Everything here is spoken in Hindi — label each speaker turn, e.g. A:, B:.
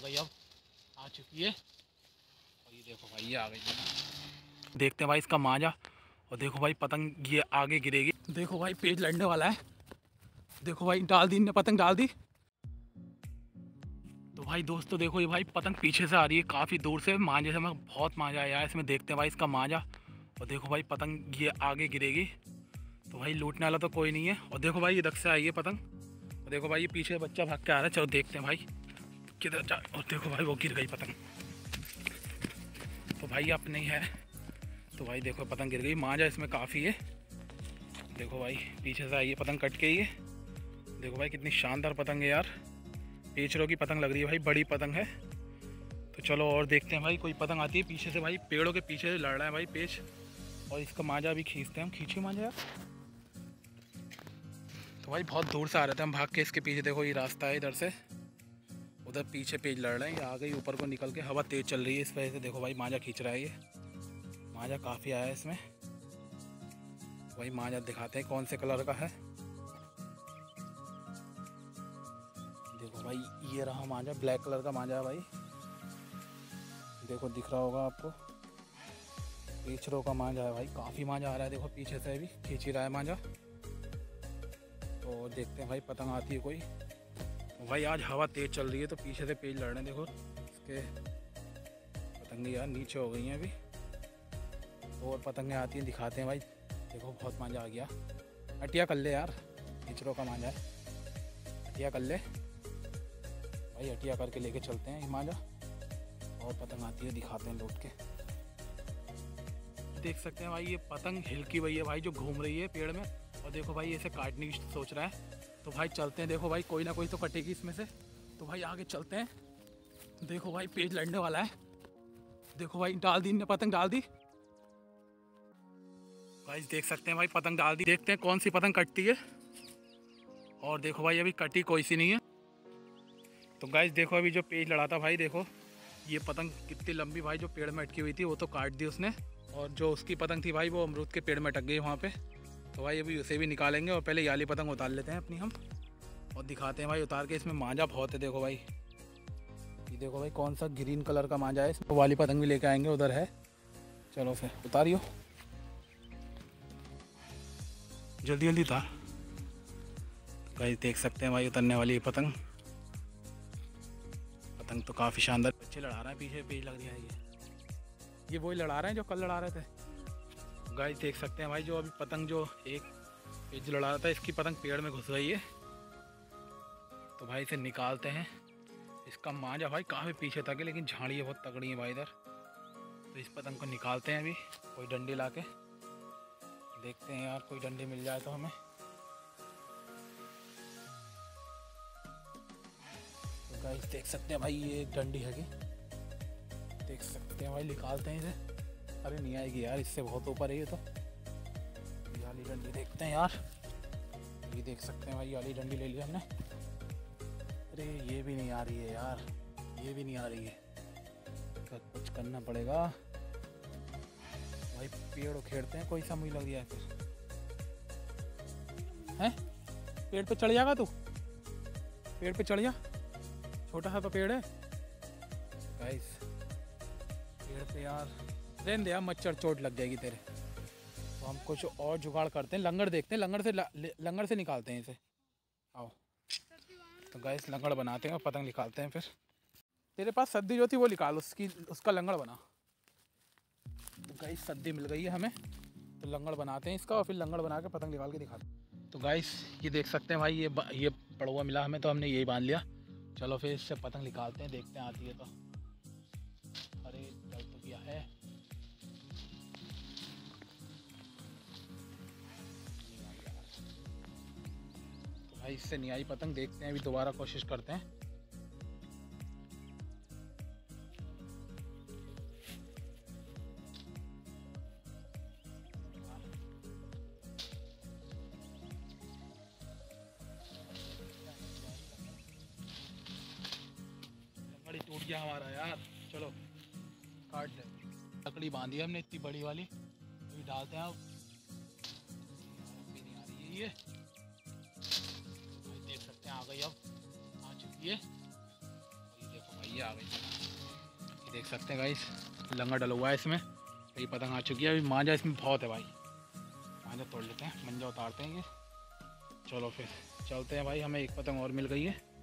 A: गई, अब आ चुकी है। और ये देखो भाई ये आ गई। देखते हैं भाई इसका मांझा। और देखो भाई पतंग ये आगे गिरेगी। देखो भाई पेज लड़ने वाला है। देखो भाई डाल दी, ने पतंग डाल दी। तो भाई दोस्तों देखो ये भाई पतंग पीछे से आ रही है काफ़ी दूर से। मांझे से मैं बहुत मांझा आया है इसमें। देखते हैं भाई इसका मांझा। और देखो भाई पतंग ये आगे गिरेगी। तो भाई लूटने वाला तो कोई नहीं है। और देखो भाई इधर से आई है पतंग। और देखो भाई ये पीछे बच्चा भाग के आ रहा है। चलो देखते हैं भाई किधर जा। और देखो भाई वो गिर गई पतंग। तो भाई अपने ही है। तो भाई देखो पतंग गिर गई। मांझा इसमें काफ़ी है। देखो भाई पीछे से आई है पतंग कट के ही है। देखो भाई कितनी शानदार पतंग है यार। पेचरों की पतंग लग रही है भाई, बड़ी पतंग है। तो चलो और देखते हैं भाई कोई पतंग आती है पीछे से। भाई पेड़ों के पीछे से लड़ रहा है भाई पेच। और इसका मांझा भी खींचते हैं हम। खींचे मांझा यार। तो भाई बहुत दूर से आ रहे थे हम भाग के इसके पीछे। देखो ये रास्ता है इधर से। उधर पीछे पेज लड़ रहे हैं। ये आ गई ऊपर को निकल के। हवा तेज़ चल रही है इस वजह से। देखो भाई मांझा खींच रहा है ये। मांझा काफ़ी आया है इसमें। भाई मांझा दिखाते हैं कौन से कलर का है। देखो भाई ये रहा मांझा, ब्लैक कलर का मांझा है भाई। देखो दिख रहा होगा आपको। पेचरों का मांझा है भाई। काफ़ी मांझा आ रहा है। देखो पीछे से भी खींच ही रहा है मांझा। तो देखते हैं भाई पतंग आती है कोई। तो भाई आज हवा तेज़ चल रही है तो पीछे से पेज लड़ रहे हैं। देखो इसके पतंगे यार नीचे हो गई हैं अभी। तो और पतंगें आती हैं दिखाते हैं भाई। देखो बहुत मांझा आ गया। हटिया कर ले यार, पेचरों का मांझा है। हटिया कर ले भाई, हटिया करके लेके चलते हैं ये मांझा। और पतंग आती है दिखाते हैं लौट के। देख सकते हैं भाई ये पतंग हिलकी हुई है भाई जो घूम रही है पेड़ में। और देखो भाई इसे काटने की सोच रहा है। तो भाई चलते हैं। देखो भाई कोई ना कोई तो कटेगी इसमें से। तो भाई आगे चलते हैं। देखो भाई पेज लड़ने वाला है। देखो भाई डाल दी ने पतंग, डाल दी भाई। देख सकते हैं भाई पतंग डाल दी। देखते हैं कौन सी पतंग कटती है। और देखो भाई अभी कटी कोई सी नहीं है। तो गाइस देखो अभी जो पेज लड़ा था भाई, देखो ये पतंग कितनी लंबी भाई जो पेड़ में अटकी हुई थी वो तो काट दी उसने। और जो उसकी पतंग थी भाई वो अमरूद के पेड़ में अटक गई वहाँ पे। तो भाई अभी उसे भी निकालेंगे। और पहले याली पतंग उतार लेते हैं अपनी हम। और दिखाते हैं भाई उतार के। इसमें मांझा बहुत है देखो भाई। ये देखो भाई कौन सा ग्रीन कलर का मांझा है। इसमें वाली पतंग भी लेके आएंगे, उधर है। चलो फिर उतारियो, जल्दी जल्दी उतार। भाई देख सकते हैं भाई उतरने वाली है पतंग। पतंग तो काफ़ी शानदार। बच्चे लड़ा रहे हैं पीछे पेज लग रही है ये वही लड़ा रहे हैं जो कल लड़ा रहे थे। गाइस देख सकते हैं भाई जो अभी पतंग जो एक पेज लड़ा रहा था इसकी पतंग पेड़ में घुस गई है। तो भाई इसे निकालते हैं। इसका मांझा भाई काफ़ी पीछे तक है लेकिन झाड़ियाँ बहुत तगड़ी हैं भाई इधर। तो इस पतंग को निकालते हैं अभी कोई डंडी ला के। देखते हैं यार कोई डंडी मिल जाए तो हमें। तो गाइस देख सकते हैं भाई ये एक डंडी है कि देख सकते हैं भाई। निकालते हैं इसे। अरे नहीं आएगी यार, इससे बहुत ऊपर है ये तो। ये वाली डंडी देखते हैं यार। ये देख सकते हैं भाई ये वाली डंडी ले लिया हमने। अरे ये भी नहीं आ रही है यार, ये भी नहीं आ रही है। कुछ करना पड़ेगा भाई। पेड़ उखेड़ते हैं, कोई सा मुझे लग रहा है फिर हैं। पेड़ पे चढ़ जाएगा तू, पेड़ पे चढ़ जा। छोटा सा तो पेड़ है गाइस। पेड़ पे यार रहने दे यार, मच्छर चोट लग जाएगी तेरे। तो हम कुछ और जुगाड़ करते हैं। लंगड़ देखते हैं, लंगड़ से निकालते हैं इसे। आओ तो गाइस लंगड़ बनाते हैं और पतंग निकालते हैं फिर। तेरे पास सद्दी जो थी वो निकाल, उसका लंगड़ बना। तो गाइस सद्दी मिल गई है हमें। तो लंगड़ बनाते हैं इसका और फिर लंगड़ बना के पतंग निकाल के दिखाते हैं। तो गाइस ये देख सकते हैं भाई ये पड़ुआ मिला हमें तो हमने यही बांध लिया। चलो फिर इससे पतंग निकालते हैं, देखते हैं आती है तो। अरे चल तो क्या है। तो भाई इससे नहीं आई पतंग। देखते हैं अभी दोबारा कोशिश करते हैं। लकड़ी टूट गया हमारा यार। चलो काट ले। लकड़ी बांधी है हमने इतनी बड़ी वाली। अभी डालते हैं अब। नहीं आ रही है ये। भाई देख सकते हैं आ गई, अब आ चुकी है। ये देखो भाई ये आ गई पतंग, देख सकते हैं गाइस, लंगा डला हुआ है इसमें, ये पतंग आ चुकी है। अभी मांझा इसमें बहुत है भाई, मांझा तोड़ लेते हैं, मंजा उतारते हैं ये। चलो फिर चलते हैं भाई, हमें एक पतंग और मिल गई है।